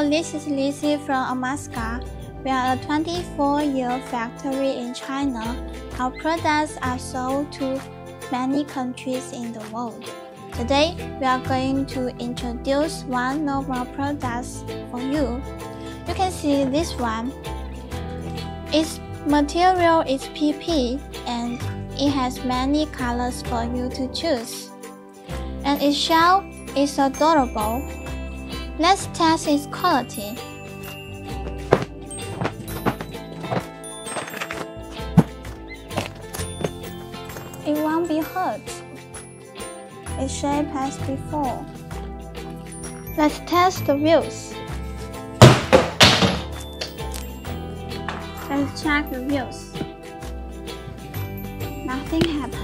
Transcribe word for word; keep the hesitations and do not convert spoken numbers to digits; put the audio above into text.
Hello, this is Lizzie from Alaska. We are a twenty-four year factory in China. Our products are sold to many countries in the world. Today, we are going to introduce one of our products for you. You can see this one. Its material is P P and it has many colors for you to choose. And its shell is adorable. Let's test its quality. It won't be hurt. Its shape as before. Let's test the wheels. Let's check the wheels. Nothing happened.